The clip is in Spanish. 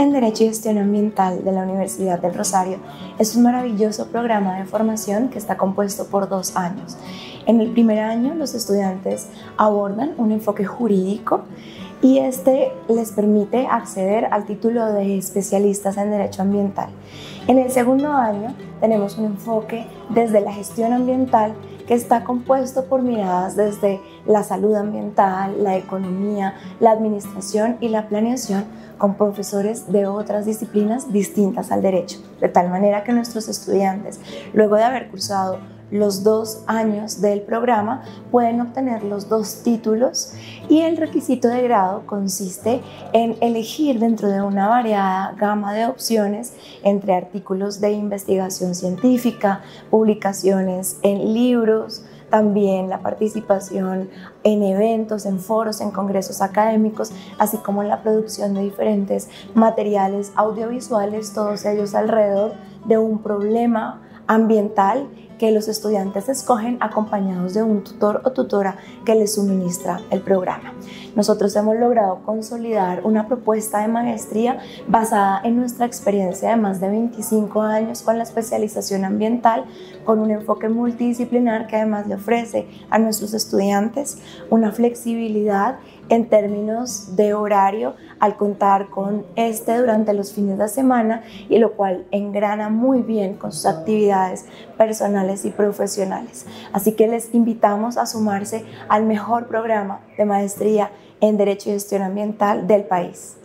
en Derecho y Gestión Ambiental de la Universidad del Rosario es un maravilloso programa de formación que está compuesto por 2 años. En el primer año, los estudiantes abordan un enfoque jurídico y este les permite acceder al título de especialistas en Derecho Ambiental. En el segundo año tenemos un enfoque desde la gestión ambiental que está compuesto por miradas desde la salud ambiental, la economía, la administración y la planeación con profesores de otras disciplinas distintas al derecho, de tal manera que nuestros estudiantes, luego de haber cursado los 2 años del programa, pueden obtener los 2 títulos y el requisito de grado consiste en elegir dentro de una variada gama de opciones entre artículos de investigación científica, publicaciones en libros, también la participación en eventos, en foros, en congresos académicos, así como la producción de diferentes materiales audiovisuales, todos ellos alrededor de un problema ambiental que los estudiantes escogen acompañados de un tutor o tutora que les suministra el programa. Nosotros hemos logrado consolidar una propuesta de maestría basada en nuestra experiencia de más de 25 años con la especialización ambiental, con un enfoque multidisciplinar que además le ofrece a nuestros estudiantes una flexibilidad en términos de horario al contar con durante los fines de semana, y lo cual engrana muy bien con sus actividades personales y profesionales. Así que les invitamos a sumarse al mejor programa de maestría en Derecho y Gestión Ambiental del país.